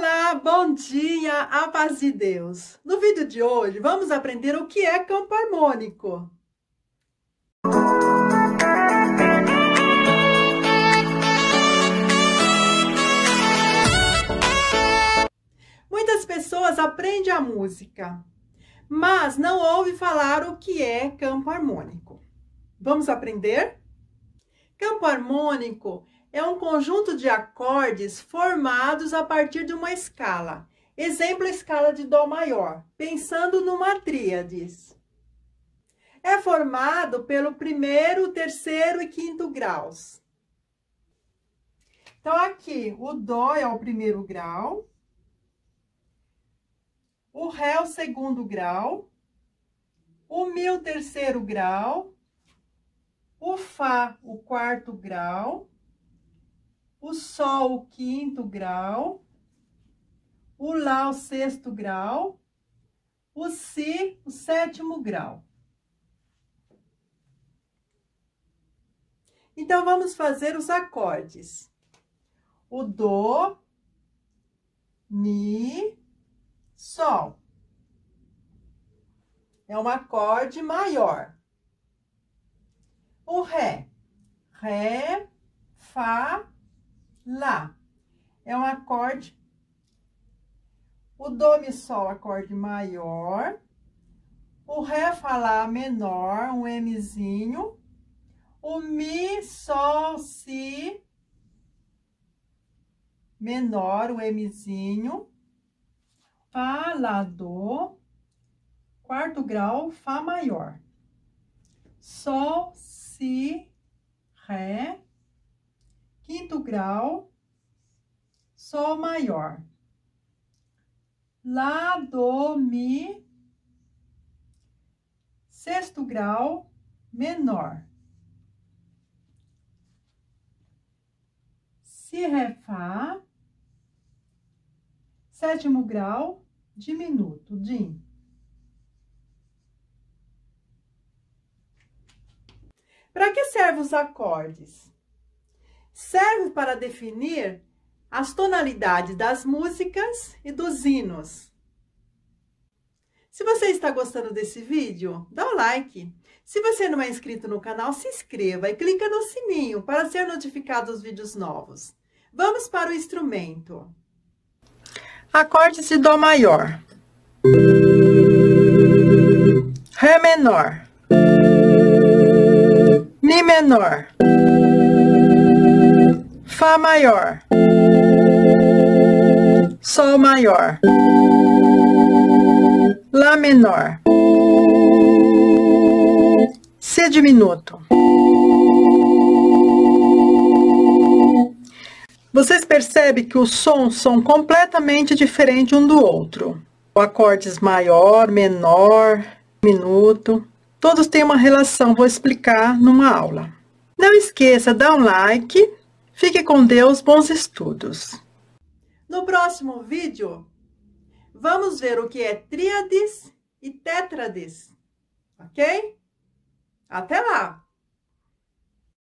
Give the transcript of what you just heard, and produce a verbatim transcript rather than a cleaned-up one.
Olá, bom dia, a paz de Deus. No vídeo de hoje, vamos aprender o que é campo harmônico. Muitas pessoas aprendem a música, mas não ouvem falar o que é campo harmônico. Vamos aprender? Campo harmônico é um conjunto de acordes formados a partir de uma escala. Exemplo, a escala de Dó maior, pensando numa tríade. É formado pelo primeiro, terceiro e quinto graus. Então, aqui, o Dó é o primeiro grau, o Ré é o segundo grau, o Mi o terceiro grau, o Fá o quarto grau, o Sol o quinto grau, o Lá o sexto grau, o Si o sétimo grau. Então, vamos fazer os acordes. O Dó, Mi, Sol. É um acorde maior. O Ré, Ré, Fá, Lá. É um acorde. O Dó, Mi, Sol, acorde maior. O Ré, Fá, Lá menor, um Mzinho. O Mi, Sol, Si menor, o Mzinho. Fá, Lá, Dó. Quarto grau, Fá maior. Sol, Si, Ré. Quinto grau, Sol maior. Lá, Dó, Mi. Sexto grau, menor. Si, Ré, Fá. Sétimo grau, diminuto, Dim. Para que servem os acordes? Serve para definir as tonalidades das músicas e dos hinos. Se você está gostando desse vídeo, dá um like. Se você não é inscrito no canal, se inscreva e clica no sininho para ser notificado dos vídeos novos. Vamos para o instrumento. Acordes de Dó maior. Ré menor. Mi menor. Fá maior, Sol maior, Lá menor, Si diminuto. Vocês percebem que os sons são completamente diferentes um do outro. O acordes maior, menor, diminuto, todos têm uma relação, vou explicar numa aula. Não esqueça, dá um like. Fique com Deus, bons estudos. No próximo vídeo, vamos ver o que é tríades e tétrades, ok? Até lá!